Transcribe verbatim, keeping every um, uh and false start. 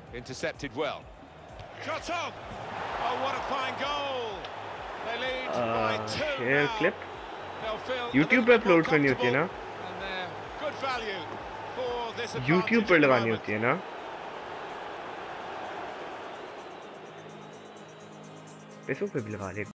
Intercepted well. Shot on. Oh, what a fine goal. They lead by two share now. Clip They'll feel YouTube पे upload करनी होती है ना? And they're good value for this YouTube advantage पर at the लगानी moment. होती है ना? फेसबुक पे भी लगा ले।